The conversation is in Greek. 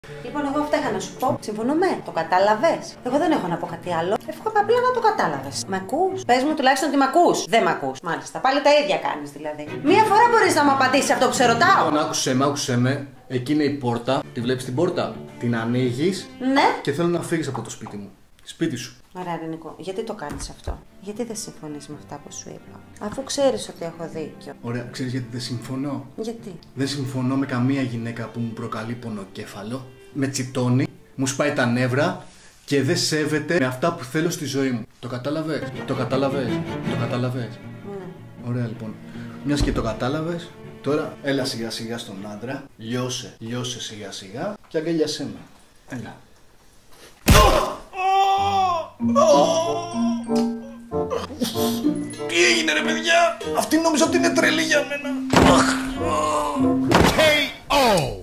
Λοιπόν, εγώ αυτά είχα να σου πω. Συμφωνούμε. Το κατάλαβες. Εγώ δεν έχω να πω κάτι άλλο. Εύχομαι απλά να το κατάλαβες. Μ' ακούς? Πες μου τουλάχιστον ότι μ' ακούς. Δεν μ' ακούς. Μάλιστα. Πάλι τα ίδια κάνεις δηλαδή. Μία φορά μπορείς να μου απαντήσεις αυτό που σε ρωτάω. Λοιπόν, άκουσέ με. Εκεί είναι η πόρτα. Τη βλέπεις την πόρτα? Την ανοίγεις. Ναι. Και θέλω να φύγεις από το σπίτι μου. Σπίτι σου. Ωραία, Νικό. Γιατί το κάνεις αυτό? Γιατί δεν συμφωνείς με αυτά που σου είπα? Αφού ξέρεις ότι έχω δίκιο. Ωραία, ξέρεις γιατί δεν συμφωνώ? Γιατί? Δεν συμφωνώ με καμία γυναίκα που μου προκαλεί πονοκέφαλο, με τσιτώνει, μου σπάει τα νεύρα και δεν σέβεται με αυτά που θέλω στη ζωή μου. Το κατάλαβες? Το κατάλαβες? Το κατάλαβες? Ωραία λοιπόν. Μιας και το κατάλαβες, τώρα έλα σιγά σιγά στον άντρα, λιώσε σιγά σιγά και αγκαλιάσέ με. Έλα. Τι έγινε ρε παιδιά? Αυτή νόμιζα ότι είναι τρελή για μένα. K.O.